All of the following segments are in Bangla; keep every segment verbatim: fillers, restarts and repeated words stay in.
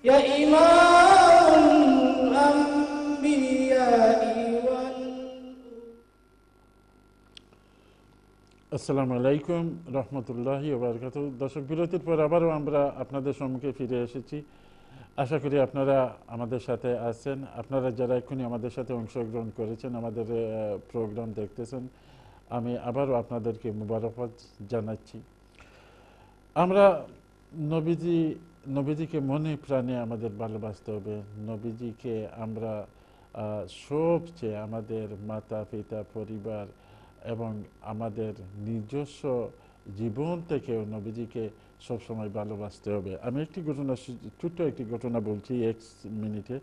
يا إمام الأنبياء وال আসসালামু আলাইকুম রহমতুল্লাহি ওয়া বারাকাতুহু। দর্শক, বিরতির পর আবারও আমরা আপনাদের সম্মুখে ফিরে এসেছি। আশা করি আপনারা আমাদের সাথে আছেন। আপনারা যারা এক্ষুনি আমাদের সাথে অংশগ্রহণ করেছেন, আমাদের প্রোগ্রাম দেখতেছেন, আমি আবারও আপনাদেরকে মুবারকবাদ জানাচ্ছি। আমরা নবীজি নবীজিকে মনে প্রাণে আমাদের ভালোবাসতে হবে। নবীজিকে আমরা সবচেয়ে আমাদের মাতা পিতা পরিবার এবং আমাদের নিজস্ব জীবন থেকেও নবীজিকে সবসময় ভালোবাসতে হবে। আমি একটি ঘটনা, ছোট্ট একটি ঘটনা বলছি এক মিনিটে।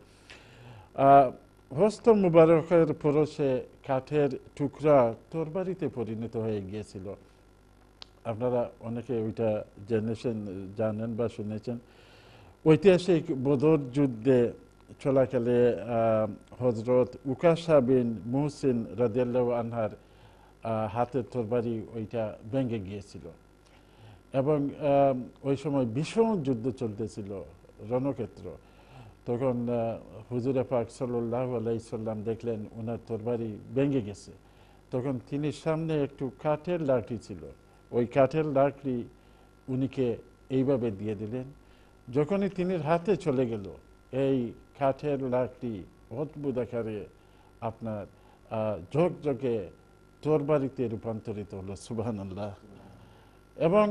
হস্ত মুবারকের পরশে কাঠের টুকরা তরবারিতে পরিণত হয়ে গিয়েছিল। আপনারা অনেকে ওইটা জেনেছেন, জানেন বা শুনেছেন। ঐতিহাসিক বদর যুদ্ধে চলাকালে হজরত উকাশা বিন মুহসিন রাদিয়াল্লাহু আনহার হাতের তরবারি ওইটা ভেঙে গিয়েছিল এবং ওই সময় ভীষণ যুদ্ধ চলতেছিল, রণক্ষেত্র। তখন হুজুরে পাক সাল্লাল্লাহু আলাইহি সাল্লাম দেখলেন ওনার তরবারি ভেঙে গেছে। তখন তিনি সামনে একটু কাঠের লাঠি ছিল, ওই কাঠের লাঠি উনিকে এইভাবে দিয়ে দিলেন। যখনই তিনি হাতে চলে গেল, এই কাঠের লাঠি অদ্ভুত আকারে আপনার ঝকঝকে তরবারিতে রূপান্তরিত হলো। সুবহানাল্লাহ। এবং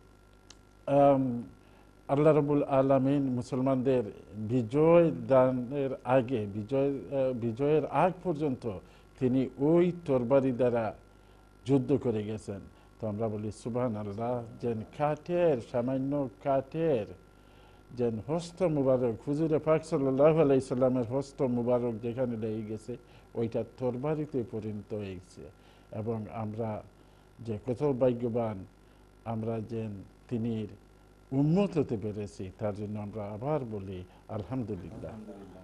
আল্লাহ রাব্বুল আলামিন মুসলমানদের বিজয় দানের আগে, বিজয় বিজয়ের আগ পর্যন্ত তিনি ওই তরবারি দ্বারা যুদ্ধ করে গেছেন। তো আমরা বলি সুবহানাল্লাহ, যেন কাঠের, সামান্য কাঠের যেন হস্ত মুবারক, হুজুরে পাক সাল্লাল্লাহু আলাইহি সাল্লামের হস্ত মুবারক যেখানে লেগে গেছে ওইটা তরবারিতে পরিণত হয়ে গেছে। এবং আমরা যে কত ভাগ্যবান, আমরা যেন তিনি উম্মত হতে পেরেছি, তার জন্য আমরা আবার বলি আলহামদুলিল্লাহ।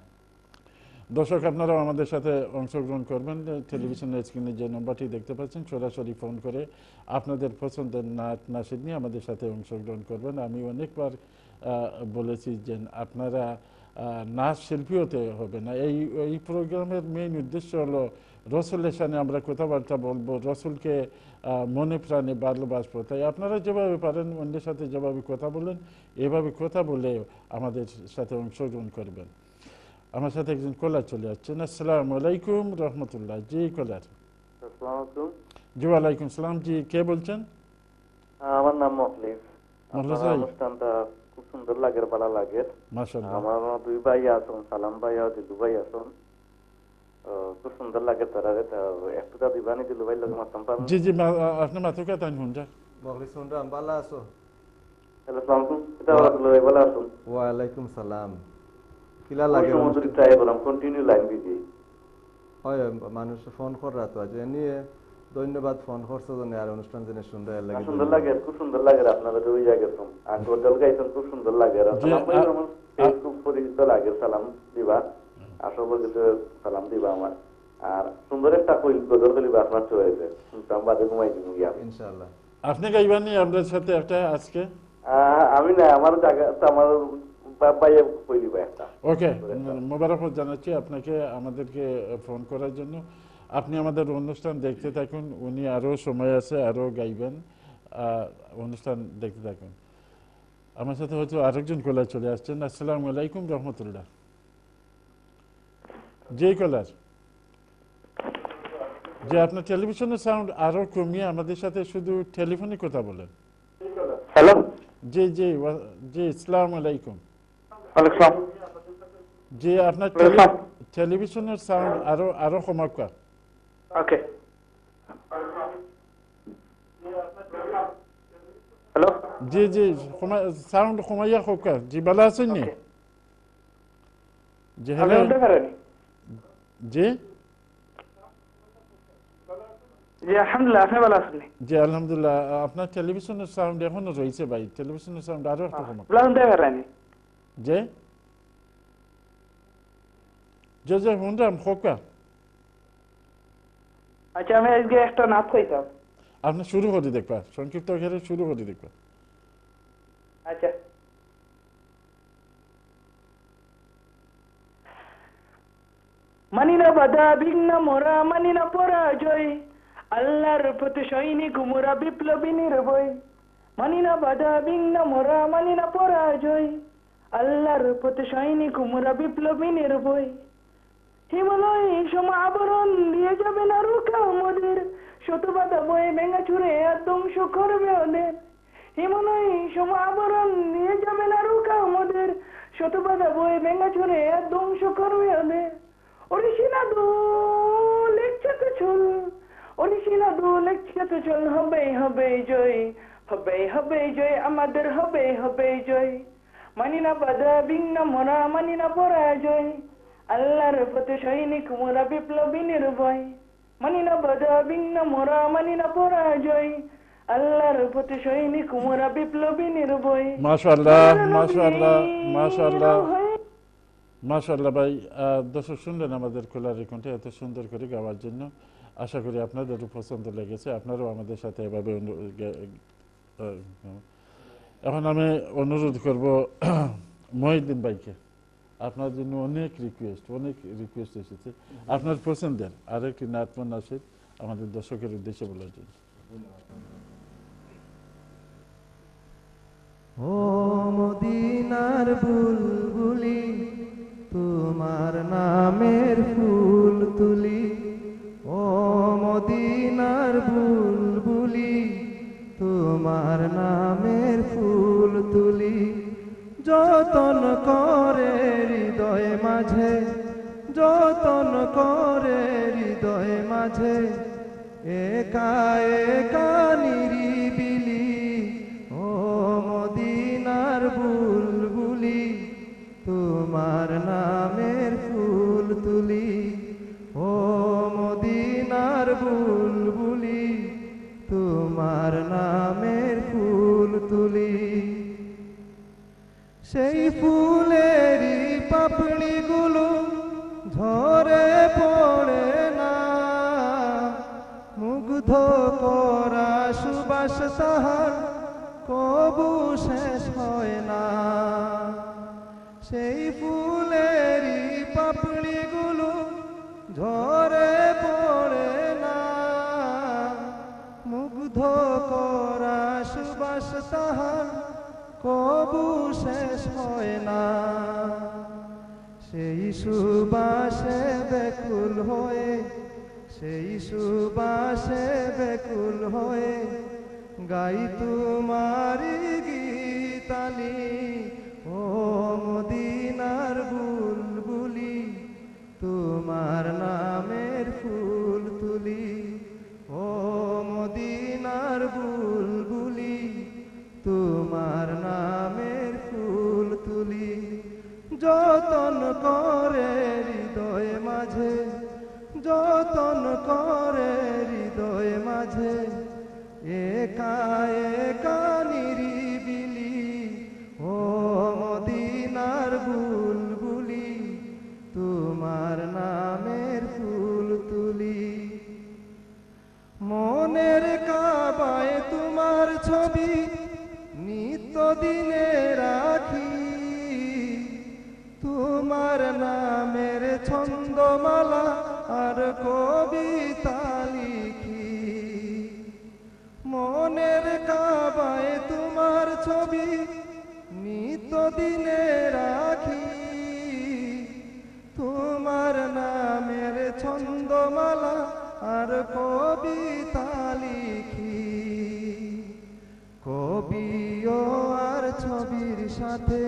দর্শক, আপনারাও আমাদের সাথে অংশগ্রহণ করবেন। টেলিভিশনের স্ক্রিনে যে নম্বরটি দেখতে পাচ্ছেন, সরাসরি ফোন করে আপনাদের পছন্দের নাচ নাচের নিয়ে আমাদের সাথে অংশগ্রহণ করবেন। আমি অনেকবার বলেছি যে আপনারা নাচ শিল্পী হতে হবে না। এই এই প্রোগ্রামের মেইন উদ্দেশ্য হলো রসুলের সামনে আমরা কথাবার্তা বলবো, রসুলকে মনে প্রাণে ভালোবাসবো। তাই আপনারা যেভাবে পারেন অন্যের সাথে যেভাবে কথা বলেন, এভাবে কথা বলে আমাদের সাথে অংশগ্রহণ করবেন। আমার সাথে একজন কলার চলে আসছেন। আসসালামু আলাইকুম রহমতুল্লাহ। জি কলার। জি ওয়ালাইকুম সালাম। জি, কে বলছেন? আমার নাম মখলিস। আপনার অনুষ্ঠানটা খুব সুন্দর লাগে, ভালো লাগে। মাশাআল্লাহ। আমার দুই ভাই আছেন, সালাম ভাই আর জিলু ভাই আছেন, খুব সুন্দর লাগে। তারা একটু দা দিবানি জিলু ভাই লাগে মাতাম পারেন? জি জি, আপনি মাথা কে তাই হুনজা মখলিস শুনরা ভালো আছো? আসসালামু আলাইকুম। এটা রাসূল ভাই ভালো আছেন? ওয়া আলাইকুম সালাম। কিলা লাগে সমুদ্র ট্রাই করলাম, কন্টিনিউ লাইন বিজি হয়। মানুষ ফোন করা তো আজ নিয়ে ধন্যবাদ ফোন করছো জন্য। আর অনুষ্ঠান জেনে সুন্দর লাগে, সুন্দর লাগে, খুব সুন্দর লাগে। আপনাদের ওই জায়গায় আর গোদল গাইছেন, খুব সুন্দর লাগে। সালাম ভাই আমার ফেসবুক পরিচিত লাগে, সালাম দিবা, আসো বলতে সালাম দিবা আমার। আর সুন্দর একটা কইল গোদল গলিবা আপনার চয়েছে, শুনতাম বাদে ঘুমাই দিব গিয়া ইনশাআল্লাহ। আপনি গাইবানি আমাদের সাথে একটা আজকে? আমি না, আমার জায়গা আমার ভাইয়া কই দিবা একটা। ওকে, মোবারকবাদ জানাচ্ছি আপনাকে আমাদেরকে ফোন করার জন্য। আপনি আমাদের অনুষ্ঠান দেখতে থাকুন, উনি আরও সময় আছে, আরও গাইবেন। অনুষ্ঠান দেখতে থাকুন। আমার সাথে হয়তো আরেকজন কলার চলে আসছেন। আসসালামু আলাইকুম রহমতুল্লাহ। জি কলার। যে আপনার টেলিভিশনের সাউন্ড আরও কমিয়ে আমাদের সাথে শুধু টেলিফোনে কথা বলেন। হ্যালো। জি জি জি, আসসালামু আলাইকুম। ওয়ালাইকুম। জি, আপনার টেলিভিশনের সাউন্ড আরো আরো কমাকা। ওকে। হ্যালো। জি জি, সাউন্ড কমাইয়া হোকা। জি, ভালো আছেন নি? জি হ্যালো। জি জি আলহামদুলিল্লাহ, আপনি ভালো আছেন? জি আলহামদুলিল্লাহ। আপনার টেলিভিশনের সাউন্ড এখনো রয়েছে ভাই, টেলিভিশনের সাউন্ড আরো একটু কমাকা। জি জি জি, হুন্ডাম হোকা। আচ্ছা, আমি আজকে একটা নাচ কইতাম। আপনি শুরু করে দেখবা, সংক্ষিপ্ত আকারে শুরু করে দেখবা। আচ্ছা। মানি না বাধা বিঘ্ন মোরা মানি না পরাজয়, আল্লাহর প্রতি সৈনিক মোরা বিপ্লবী নির্ভয়। মানি না বাধা বিঘ্ন মোরা মানি না পরাজয়, আল্লাহর প্রতি সৈনিক মোরা বিপ্লবী নির্ভয়। হিমালয় সম আবরণ দিয়ে যাবে না রুখা আমাদের, শত বাধা বয়ে ভেঙে ছুড়ে আর ধ্বংস করবে ওদের। হিমালয় সম আবরণ দিয়ে যাবে না রুখা আমাদের, শত বাধা বয়ে ভেঙে ছুড়ে আর ধ্বংস করবে ওদের। ওড়িশিনা দোল একসাথে চল, ওড়িশিনা দোল একসাথে চল, হবে হবে জয়, হবে হবে জয়, আমাদের হবে হবে জয়। মানি না বাধা বিঘ্ন মোরা মানি না পরাজয়, আল্লাহর প্রতি সৈনিক মোরা বিপ্লবী নির্ভয়। মানি না বাধা বিঘ্ন মোরা মানি না পরাজয়, আল্লাহর প্রতি সৈনিক মোরা বিপ্লবী নির্ভয়। মাশাআল্লাহ মাশাআল্লাহ মাশাআল্লাহ মাশাআল্লাহ ভাই। দর্শক শুনলেন আমাদের কোলারের কণ্ঠে এত সুন্দর করে গাওয়ার জন্য। আশা করি আপনাদেরও পছন্দ লেগেছে, আপনারাও আমাদের সাথে এভাবে। এখন আমি অনুরোধ করব মহিউদ্দিন ভাইকে, আপনার জন্য অনেক রিকোয়েস্ট অনেক রিকোয়েস্ট এসেছে আপনার পছন্দের আর একটি নাতমান নাসির আমাদের দর্শকের উদ্দেশ্যে বলার জন্য। ও মদিনার বুলবুলি, তোমার নামের ফুল তুলি। ও মদিনার বুলবুলি, তোমার নামের ফুল তুলি। যতন করে হৃদয় মাঝে, যতন করে হৃদয় মাঝে, একা একা নিরিবিলি। ও মদিনার বুলবুলি, তোমার নামের ফুল তুলি। ও মদিনার বুলবুলি, তোমার নামের ফুল তুলি। সেই ফুলেরই পাপড়িগুলো ঝরে পড়ে না, মুগ্ধ করা সুবাস তাহার কবু শেষ হয় না। সেই ফুলেরই পাপড়িগুলো ঝরে পড়ে না, মুগ্ধ করা সুবাস তাহার কবু শেষ হয় না। সেই সুবাসে বেকুল হয়ে, সেই সুবাসে বেকুল হয়ে গাই তোমারি গীতালি। ও মদিনার বুলবুলি, তোমার নামের ফুল তুলি। ও মদিনার বুলবুলি, তোমার নামের ফুল তুলি। যতন করে হৃদয় মাঝে, যতন করে হৃদয় মাঝে, একা একা নিরিবিলি। ও মদিনার বুলবুলি, তোমার নামের ফুল তুলি। মনের কাবায় তোমার ছবি নিত্য দিনে রাখি, তোমার নামের ছন্দমালা আর কবিতা লিখি। মনের কাবায় তোমার ছবি নিত্য দিনে রাখি, তোমার নামের ছন্দমালা আর কবিতা লিখি। কবিও আর ছবির সাথে,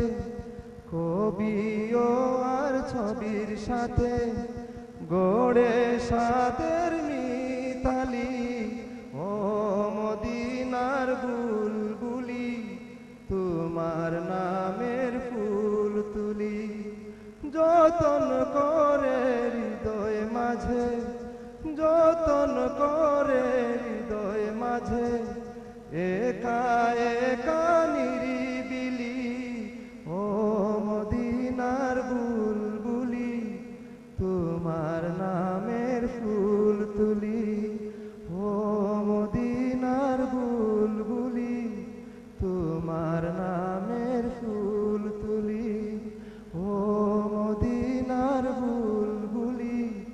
কবিও আর ছবির সাথে গড়ে সাদের মিতালি। ও মদিনার বুলবুলি, তোমার নামের ফুল তুলি। যতন করে হৃদয় মাঝে, যতন করে হৃদয় মাঝে, একা একা নিরিবিলি। ও মদিনার বুলবুলি, তোমার নামের ফুল তুলি। ও মদিনার বুলবুলি, তোমার নামের ফুল তুলি। ও মদিনার বুলবুলি,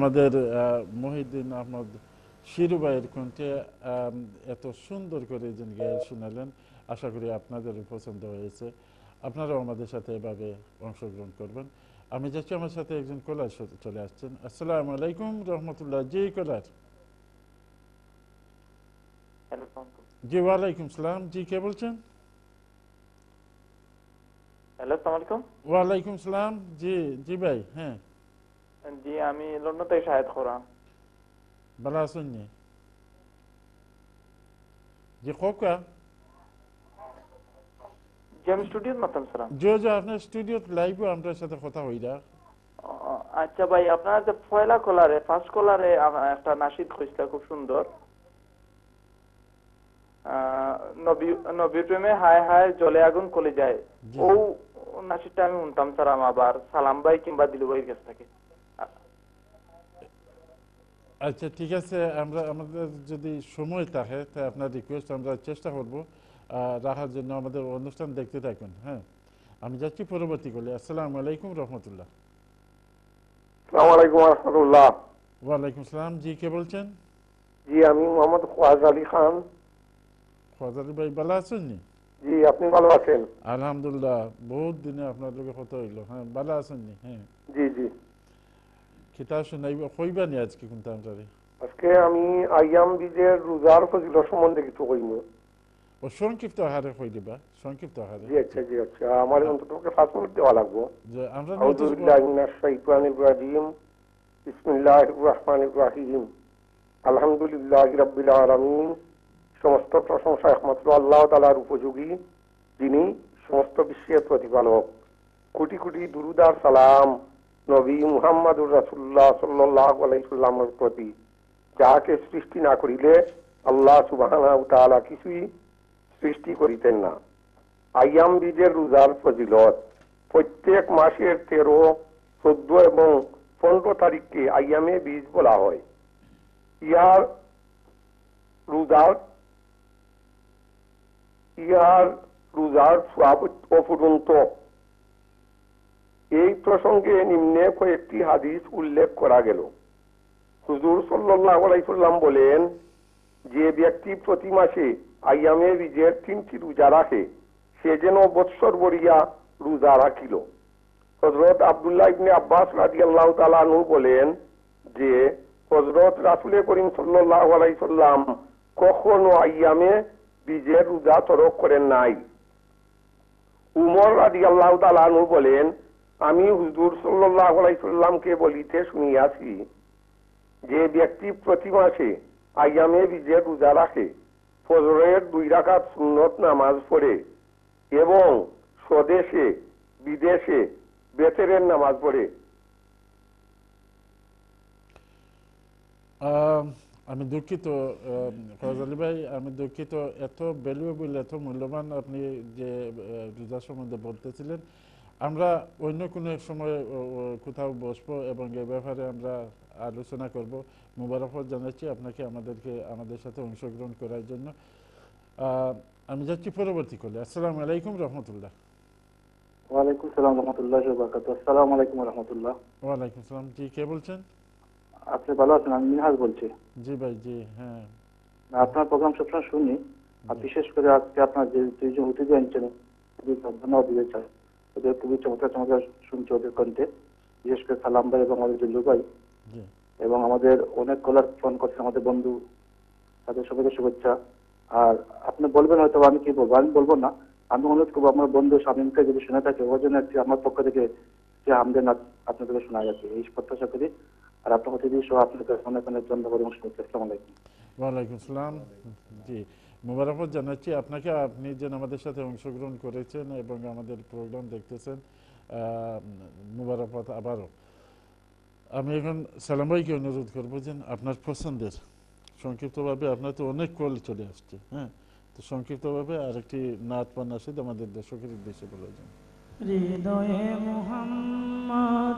আমাদের মহিউদ্দিন আহমদ শিরু ভাইয়ের কণ্ঠে এত সুন্দর করে যেন গেয়ে শোনালেন, আশা করি আপনাদেরও পছন্দ হয়েছে। আপনারাও আমাদের সাথে এভাবে অংশগ্রহণ করবেন। আমি যাচ্ছি, আমার সাথে একজন কলার চলে আসছেন। আসসালামু আলাইকুম রহমতুল্লাহ। জি কলার। জি ওয়ালাইকুম সালাম। জি কে বলছেন? হ্যালো, আসসালামু আলাইকুম। ওয়ালাইকুম সালাম। জি জি ভাই। হ্যাঁ জি, আমি লন্ডন থেকে শাহেদ খোরা। ভালো আছেন? নি জি কোকা জি, আমি স্টুডিওতে মাতাম স্যার। জি জি আপনার স্টুডিওতে লাইভে আমার সাথে কথা হইরা। আচ্ছা ভাই, আপনার যে পয়লা কলারে ফার্স্ট কলারে একটা নাশিদ কইছিল খুব সুন্দর, নবী নবী প্রেমে হায় হায় জ্বলে আগুন কলে যায়। ও নাশিদটা আমি শুনতাম স্যার আবার সালাম ভাই কিংবা দিলু ভাইয়ের কাছ থেকে। আচ্ছা ঠিক আছে, আমরা আমাদের যদি সময় থাকে তাই আপনার রিকোয়েস্ট আমরা চেষ্টা করব রাখার জন্য। আমাদের অনুষ্ঠান দেখতে থাকুন। হ্যাঁ, আমি যাচ্ছি পরবর্তী কলে। আসসালামু আলাইকুম রহমতুল্লাহ। আসসালামু আলাইকুম রাহমাতুল্লাহ। ওয়ালাইকুম সালাম। জি কে বলছেন? জি আমি মোহাম্মদ খোয়াজ আলী খান। খোয়াজ আলী ভাই ভালো আছেন? নি জি আপনি ভালো আছেন? আলহামদুলিল্লাহ, বহুত দিনে আপনার লোকে কথা হইল। হ্যাঁ ভালো আছেন? নি হ্যাঁ জি জি। কিতাব শুনাইব কইবা নি আজকে কোনটা? আমরারে আজকে আমি আইয়াম বীজের রোজার ফজিলত সম্বন্ধে কিছু কইব। ও সংক্ষিপ্ত আহারে কই দিবা, সংক্ষিপ্ত আহারে। জি আচ্ছা জি আচ্ছা, আমার অন্তত পাঁচ মিনিট দেওয়া লাগবে। যে আমরা আউযু বিল্লাহি মিনাশ শাইতানির রাজিম। বিসমিল্লাহির রহমানির রহিম। আলহামদুলিল্লাহি রাব্বিল আলামিন। সমস্ত প্রশংসা একমাত্র আল্লাহ তাআলার উপযোগী, যিনি সমস্ত বিশ্বের প্রতিপালক। কোটি কোটি দুরূদ আর সালাম নবী মুহাম্মদুর রাসূলুল্লাহ সাল্লাল্লাহু আলাইহি সাল্লামের প্রতি, যাকে সৃষ্টি না করিলে আল্লাহ সুবহানাহু ওয়া তাআলা কিছুই সৃষ্টি করিতেন না। আইয়াম বীজের রোজার ফজিলত। প্রত্যেক মাসের তেরো, চোদ্দ এবং পনেরো তারিখকে আইয়ামে বীজ বলা হয়। ইয়ার রোজার ইয়ার রোজার সওয়াব অফুরন্ত। এই প্রসঙ্গে নিম্নে কয়েকটি হাদিস উল্লেখ করা গেল। হুজুর সাল্লাল্লাহু আলাইহি সাল্লাম বলেন, যে ব্যক্তি প্রতি মাসে আইয়ামে বীজের তিনটি রোজা রাখে সে যেন বৎসর ভরিয়া রোজা রাখিল। হযরত আব্দুল্লাহ ইবনে আব্বাস রাদিয়াল্লাহু তাআলা আনহু বলেন যে হযরত রাসূল করিম সাল্লাল্লাহু আলাইহি সাল্লাম কখনো আইয়ামে বীজের রোজা তরক করেন নাই। উমর রাদিয়াল্লাহু তাআলা আনহু বলেন, আমি হুজুর সাল্লাল্লাহু আলাইহি সাল্লামকে বলিতে শুনিয়াছি, যে ব্যক্তি প্রতি মাসে আইয়ামে বীজের রোজা রাখে, ফজরের দুই রাকাত সুন্নত নামাজ পড়ে এবং স্বদেশে বিদেশে বেতেরের নামাজ পড়ে। আমি দুঃখিত ফরাজ আলী ভাই, আমি দুঃখিত, এত ভ্যালুয়েবল এত মূল্যবান আপনি যে রোজা সম্বন্ধে বলতেছিলেন। আমরা অন্য কোনো এক সময় কোথাও বসবো এবং এ ব্যাপারে আমরা আলোচনা করব। মুবারকবাদ জানাচ্ছি আপনাকে আমাদেরকে আমাদের সাথে অংশগ্রহণ করার জন্য। আমি যাচ্ছি পরবর্তী কলে। আসসালামু আলাইকুম রহমতুল্লাহ। ওয়ালাইকুম সালাম রহমতুল্লাহি ওয়া বারাকাতুহু। আসসালামু আলাইকুম রহমতুল্লাহ। ওয়ালাইকুম সালাম। জি কে বলছেন? আপনি ভালো আছেন? আমি মিনহাজ বলছি। জি ভাই। জি হ্যাঁ, আপনার প্রোগ্রাম সবসময় শুনি, আর বিশেষ করে আজকে আপনার যে দুইজন অতিথি আনছেন ধন্যবাদ দিতে চাই। ওদের খুবই চমৎকার চমৎকার শুনছি ওদের কণ্ঠে, বিশেষ করে সালাম ভাই এবং আমাদের জিল্লু ভাই এবং আমাদের অনেক কলার ফোন করছে আমাদের বন্ধু, তাদের সবাইকে শুভেচ্ছা। আর আপনি বলবেন হয়তো আমি কি বলবো, আমি বলবো না, আমি অনুরোধ করবো আমার বন্ধু শামীমকে যদি শুনে থাকে ওর জন্য একটি আমার পক্ষ থেকে যে আমদের নাচ আপনাদেরকে শোনা যাচ্ছে এই প্রত্যাশা করি। আর আপনার অতিথি সহ আপনাদের অনেক অনেক ধন্যবাদ এবং শুভেচ্ছা। আসসালামু আলাইকুম। ওয়ালাইকুম সালাম। জি মুবারকবাদ জানাচ্ছি আপনাকে, আপনি যেন আমাদের সাথে অংশগ্রহণ করেছেন এবং আমাদের প্রোগ্রাম দেখতেছেন, মুবারকবাদ আবারও। আমি এখন সালাম ভাইকে অনুরোধ করবো যে আপনার পছন্দের সংক্ষিপ্তভাবে, আপনার তো অনেক কল চলে আসছে, হ্যাঁ, তো সংক্ষিপ্তভাবে আরেকটি নাত বা নাশিদ আমাদের দর্শকের উদ্দেশ্যে বলে যান। হৃদয়ে মুহাম্মদ,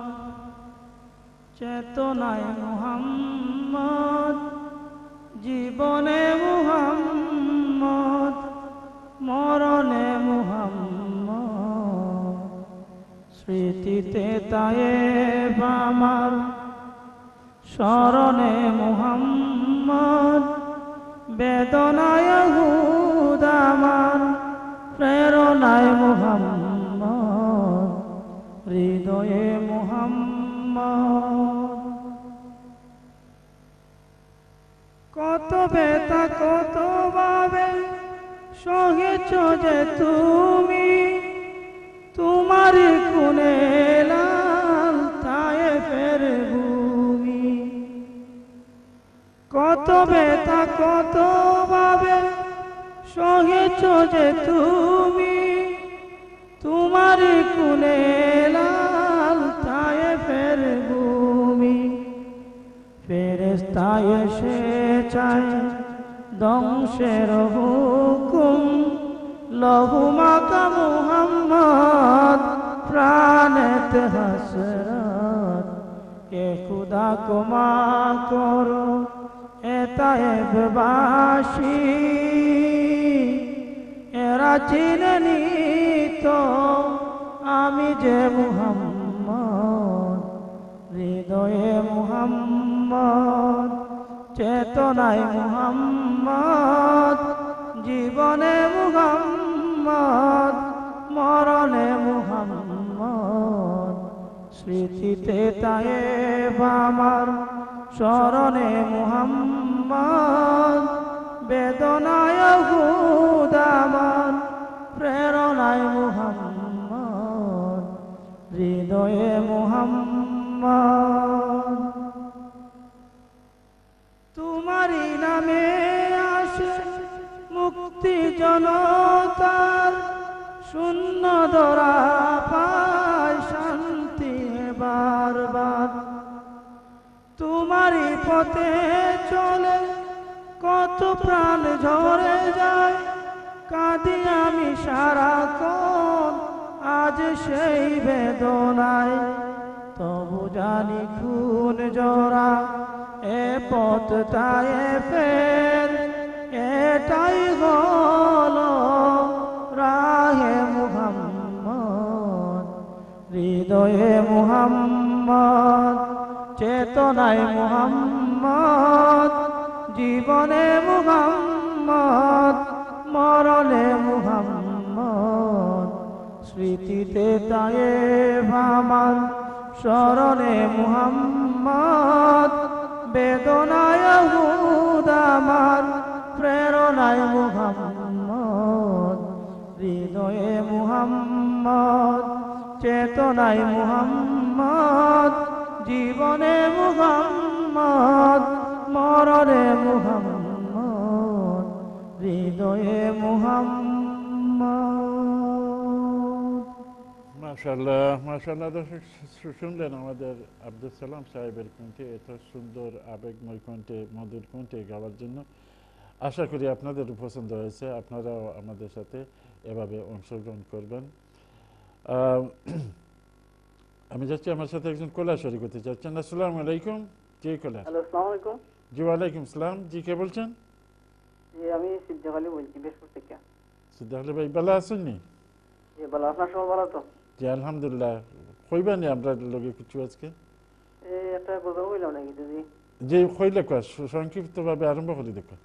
চেতনায় মুহাম্মদ, জীবনে মুহাম্মদ, মরণে মুহাম্মদ, স্মৃতিতে তায়েব আমার, স্মরণে মুহাম্মদ বেদনায় হুদ আমার প্রেরণায় মুহাম্মদ হৃদয়ে মুহাম্মদ কত বেতা কত ভাবে সহেছ যে তুমি তোমার খুনে লাল তায়েফের ভূমি কত বেতা কত ভাবে সহেছ যে তুমি তোমার খুনে লাল তায়েফের ভূমি ফেরেশতা এসে চায় ধ্বংসের হুকুম লহু মাকা মুহাম্মদ প্রাণেতে হাসরাত কে খুদা ক্ষমা করো এ তায়েববাসী এরা চিনেনি তো আমি যে মুহাম্মদ হৃদয়ে মুহাম্মদ চেতনায় মুহাম্মদ জীবনে মুহাম্মদ মরণে মুহাম্মদ স্মৃতিতে তায়েব আমার স্মরণে মুহাম্মদ বেদনায় হুদ আমার প্রেরণায় মুহাম্মদ হৃদয়ে মুহাম্মদ তোমারই নামে আসে মুক্তি জনতার শূন্য ধরা পায় শান্তি বারবার তোমারই পথে চলে কত প্রাণ ঝরে যায় কাঁদি আমি সারাক্ষণ আজ সেই বেদনায় তবু জানি খুন জরা এ পথ তায়েফের এটাই হলো রাহে মুহাম্মদ হৃদয়ে মুহাম্মদ চেতনায় মুহাম্মদ জীবনে মুহাম্মদ মরণে মুহাম্মদ স্মৃতিতে তায়েব আমার স্মরণে মুহাম্মদ বেদনায় হুদ আমার প্রেরণায় মুহাম্মদ হৃদয়ে মুহাম্মদ চেতনায় মুহাম্মদ জীবনে মুহাম্মদ মরণে মুহাম্মদ হৃদয়ে মুহাম্মদ। মাশাআল্লাহ মাশাআল্লাহ। দর্শক শুনলেন আমাদের আব্দুল সালাম সাহেবের কণ্ঠে, এত সুন্দর আবেগময় কণ্ঠে, মধুর কণ্ঠে গাওয়ার জন্য। আশা করি আপনাদের পছন্দ হয়েছে, আপনারাও আমাদের সাথে এভাবে অংশগ্রহণ করবেন। আমি যাচ্ছি, আমার সাথে একজন কলা শরীক করতে চাচ্ছেন। আসসালামু আলাইকুম। জি কলা। হ্যালো, আসসালামু আলাইকুম। জি ওয়ালাইকুম সালাম। জি কে বলছেন? জি আমি সিদ্দিক আলী বলছি বেশপুর থেকে। সিদ্দিক আলী ভাই ভালো আছেন নি? জি ভালো। আপনার সবাই ভালো তো? জি আলহামদুলিল্লাহ। কইবানি আমরা লগে কিছু আজকে এই একটা কথা কইলাম নাকি দিদি? জি কইলে কয় সংক্ষিপ্তভাবে আরম্ভ করি দেখো।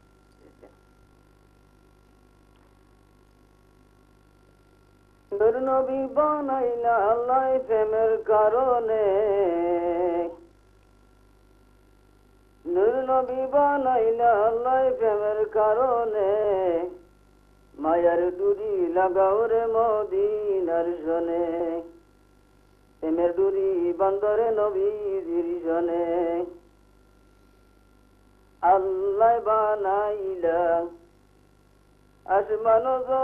নূর নবী বানাইলা আল্লাহ প্রেমের কারণে, নূর নবী বানাইলা আল্লাহ প্রেমের কারণে, মায়ার ডুরি লাগাও রে মদিনার শনে, প্রেমের ডুরি বান্দরে নবীর শনে। আল্লাহ বানাইলা আসমান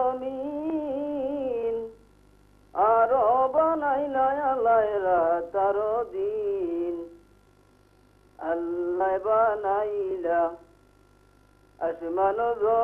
জমিন, আরো বানাইলা আল্লাহ রাত আর দিন। আল্লাহ বানাইলা আসমান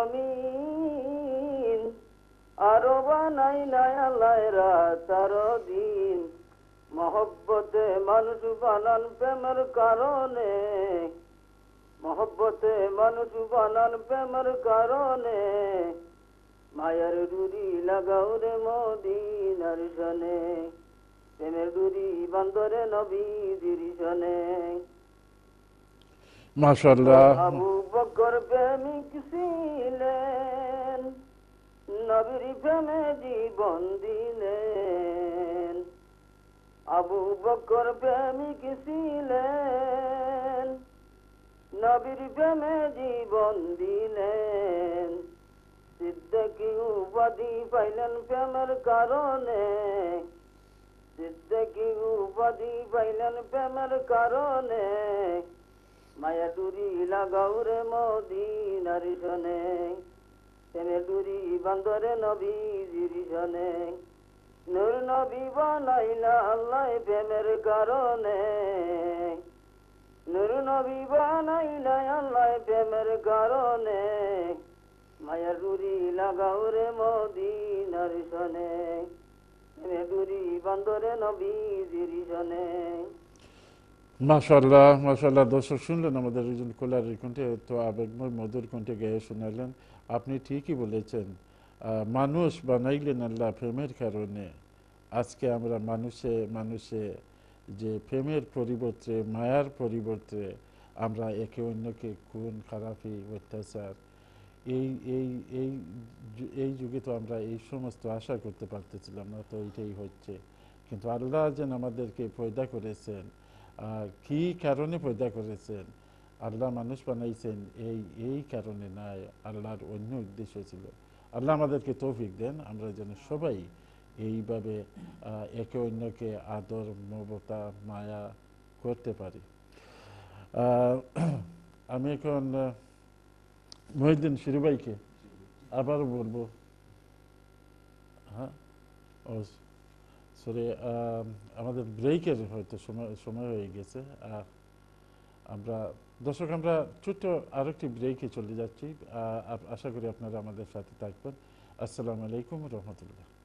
জমিন, আরো বানাইলা আল্লাহ রাত আর দিন। মহব্বতে মানুষ বানান প্রেমের কারণে, মহব্বতে মানুষ বানান প্রেমের কারণে, মায়ার ডুরি লাগাও রে মদিনার শনে, প্রেমের ডুরি বান্দরে নবীর শনে। মাশাআল্লাহ। আবু বকর প্রেমিক ছিলেন, নবীর প্রেমে জীবন দিলেন। আবু বকর প্রেমিক ছিলেন, নবীর প্রেমে জীবন দিলেন। সিদ্দিকী উপাধি পাইলেন প্রেমের কারণে, সিদ্দিকী উপাধি পাইলেন প্রেমের কারণে। মায়া ডুরি লাগাও রে মদিনার সনে, প্রেমে ডুরি বান্দরে নবীজির সনে। নূর নবী বানাইলা আল্লাহ প্রেমের কারণে, নূর নবী বানাইলা আল্লাহ প্রেমের কারণে। মায়া ডুরি লাগাও রে মদিনার সনে, প্রেমে ডুরি বান্দরে নবীজির সনে। মাশাআল্লাহ মাশাআল্লাহ। দর্শক শুনলেন আমাদের একজন কোলারের কণ্ঠে, তো আবেগময় মধুর কণ্ঠে গেয়ে শোনালেন। আপনি ঠিকই বলেছেন, মানুষ বানাইলেন আল্লাহ প্রেমের কারণে। আজকে আমরা মানুষে মানুষে যে প্রেমের পরিবর্তে মায়ার পরিবর্তে আমরা একে অন্যকে খুন খারাপি অত্যাচার, এই এই এই এই যুগে তো আমরা এই সমস্ত আশা করতে পারতেছিলাম না, তো এইটাই হচ্ছে। কিন্তু আল্লাহ যেন আমাদেরকে পয়দা করেছেন, কি কারণে পয়দা করেছেন, আল্লাহ মানুষ বানাইছেন এই এই কারণে নয়, আল্লাহর অন্য উদ্দেশ্য ছিল। আল্লাহ আমাদেরকে তৌফিক দেন আমরা যেন সবাই এইভাবে একে অন্যকে আদর মমতা মায়া করতে পারি। আমি এখন মহিউদ্দিন শিরুভাইকে আবারও বলবো, হ্যাঁ ও সরি আমাদের ব্রেকের হয়তো সময় সময় হয়ে গেছে। আর আমরা দর্শক আমরা ছোট্ট আরেকটি ব্রেকে চলে যাচ্ছি। আশা করি আপনারা আমাদের সাথে থাকবেন। আসসালামু আলাইকুম রহমতুল্লাহ।